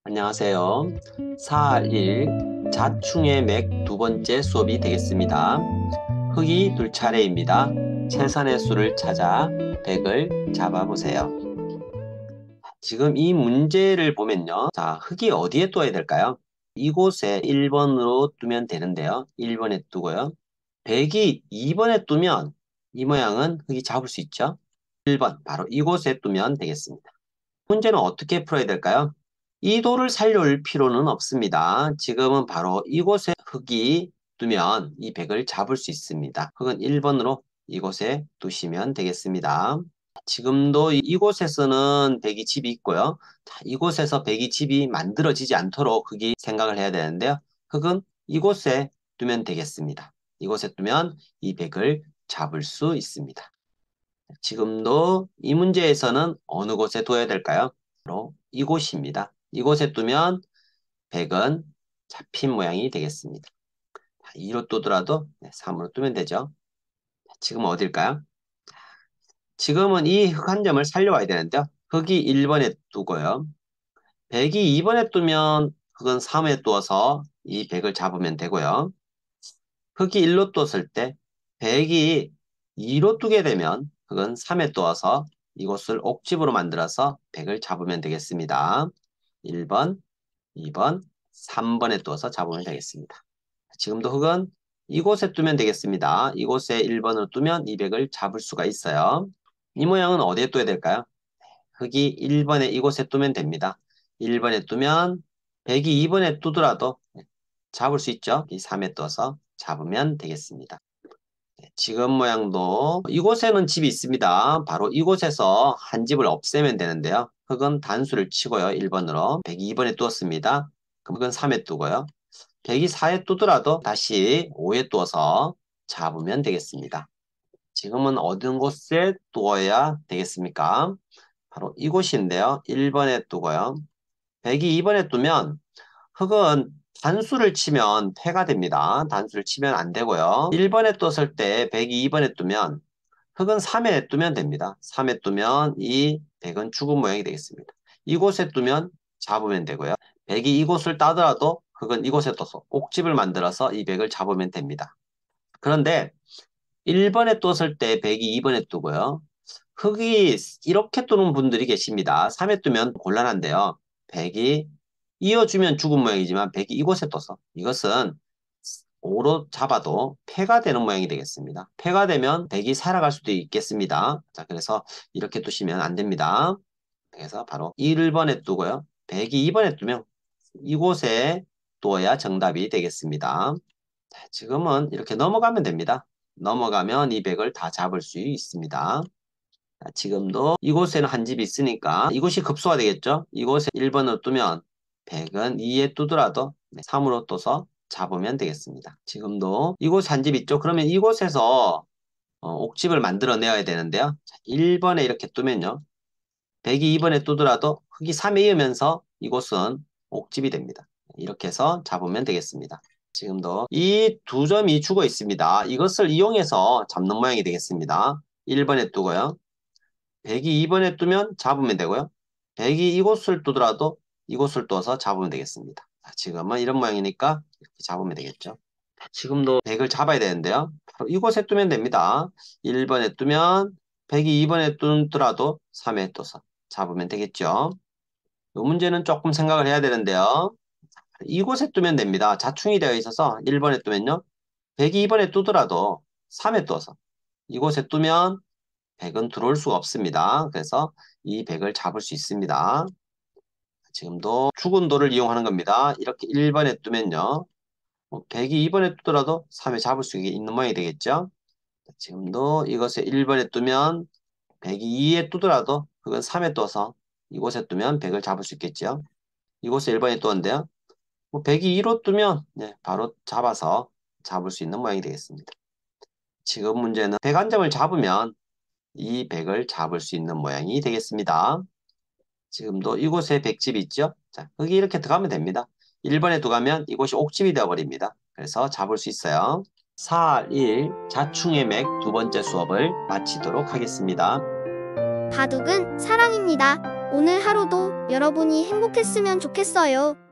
안녕하세요. 4일 자충의 맥 두 번째 수업이 되겠습니다. 흙이 두 차례입니다. 최선의 수를 찾아 100을 잡아보세요. 지금 이 문제를 보면요. 자, 흙이 어디에 둬야 될까요? 이곳에 1번으로 두면 되는데요. 1번에 두고요. 100이 2번에 두면 이 모양은 흙이 잡을 수 있죠. 1번, 바로 이곳에 두면 되겠습니다. 문제는 어떻게 풀어야 될까요? 이 돌을 살려올 필요는 없습니다. 지금은 바로 이곳에 흙이 두면 이 100을 잡을 수 있습니다. 흙은 1번으로 이곳에 두시면 되겠습니다. 지금도 이곳에서는 100이 집이 있고요. 자, 이곳에서 100이 집이 만들어지지 않도록 흙이 생각을 해야 되는데요. 흙은 이곳에 두면 되겠습니다. 이곳에 두면 이 100을 잡을 수 있습니다. 지금도 이 문제에서는 어느 곳에 둬야 될까요? 바로 이곳입니다. 이곳에 두면 100은 잡힌 모양이 되겠습니다. 2로 두더라도 3으로 두면 되죠. 지금 어딜까요? 지금은 이 흙 한 점을 살려와야 되는데요. 흙이 1번에 두고요. 100이 2번에 두면 흙은 3에 두어서 이 100을 잡으면 되고요. 흙이 1로 뒀을 때 100이 2로 두게 되면 흙은 3에 두어서 이곳을 옥집으로 만들어서 100을 잡으면 되겠습니다. 1번, 2번, 3번에 두어서 잡으면 되겠습니다. 지금도 흙은 이곳에 두면 되겠습니다. 이곳에 1번으로 두면 200을 잡을 수가 있어요. 이 모양은 어디에 둬야 될까요? 흙이 1번에 이곳에 두면 됩니다. 1번에 두면 100이 2번에 두더라도 잡을 수 있죠. 이 3에 떠서 잡으면 되겠습니다. 지금 모양도 이곳에는 집이 있습니다. 바로 이곳에서 한 집을 없애면 되는데요. 흙은 단수를 치고요. 1번으로 100이 2번에 두었습니다. 그럼 흙은 3에 두고요. 100이 4에 두더라도 다시 5에 두어서 잡으면 되겠습니다. 지금은 어느 곳에 두어야 되겠습니까? 바로 이곳인데요. 1번에 두고요. 100이 2번에 두면 흙은 단수를 치면 패가 됩니다. 단수를 치면 안 되고요. 1번에 뒀을 때 100이 2번에 두면 흙은 3에 두면 됩니다. 3에 두면 이 100은 죽은 모양이 되겠습니다. 이곳에 두면 잡으면 되고요. 100이 이곳을 따더라도 흙은 이곳에 둬서 옥집을 만들어서 이 100을 잡으면 됩니다. 그런데 1번에 뒀을 때 100이 2번에 두고요. 흙이 이렇게 두는 분들이 계십니다. 3에 두면 곤란한데요. 100이 이어주면 죽은 모양이지만 100이 이곳에 떠서 이것은 5로 잡아도 패가 되는 모양이 되겠습니다. 패가 되면 100이 살아갈 수도 있겠습니다. 자, 그래서 이렇게 두시면 안 됩니다. 그래서 바로 1번에 두고요. 100이 2번에 두면 이곳에 두어야 정답이 되겠습니다. 자, 지금은 이렇게 넘어가면 됩니다. 넘어가면 이 100을 다 잡을 수 있습니다. 자, 지금도 이곳에는 한 집이 있으니까 이곳이 급소가 되겠죠? 이곳에 1번으로 두면 100은 2에 두더라도 3으로 둬서 잡으면 되겠습니다. 지금도 이곳에 한 집 있죠? 그러면 이곳에서 옥집을 만들어내야 되는데요. 자, 1번에 이렇게 두면요. 100이 2번에 두더라도 흙이 3에 이으면서 이곳은 옥집이 됩니다. 이렇게 해서 잡으면 되겠습니다. 지금도 이 두 점이 죽어 있습니다. 이것을 이용해서 잡는 모양이 되겠습니다. 1번에 두고요. 100이 2번에 두면 잡으면 되고요. 100이 이곳을 두더라도 이곳을 둬서 잡으면 되겠습니다. 자, 지금은 이런 모양이니까 이렇게 잡으면 되겠죠. 지금도 100을 잡아야 되는데요. 바로 이곳에 두면 됩니다. 1번에 두면 100이 2번에 두더라도 3에 떠서 잡으면 되겠죠. 이 문제는 조금 생각을 해야 되는데요. 이곳에 두면 됩니다. 자충이 되어 있어서 1번에 두면요. 100이 2번에 두더라도 3에 떠서 이곳에 두면 100은 들어올 수가 없습니다. 그래서 이 100을 잡을 수 있습니다. 지금도 죽은 돌을 이용하는 겁니다. 이렇게 1번에 두면요. 100이 2번에 두더라도 3에 잡을 수 있는 모양이 되겠죠. 지금도 이것에 1번에 두면 100이 2에 두더라도 그건 3에 떠서 이곳에 두면 100을 잡을 수 있겠죠. 이곳에 1번에 두었는데요. 100이 2로 두면 바로 잡아서 잡을 수 있는 모양이 되겠습니다. 지금 문제는 100한 점을 잡으면 이 100을 잡을 수 있는 모양이 되겠습니다. 지금도 이곳에 100집이 있죠? 자, 여기 이렇게 들어가면 됩니다. 1번에 들어가면 이곳이 옥집이 되어버립니다. 그래서 잡을 수 있어요. 4, 1 자충의 맥 두 번째 수업을 마치도록 하겠습니다. 바둑은 사랑입니다. 오늘 하루도 여러분이 행복했으면 좋겠어요.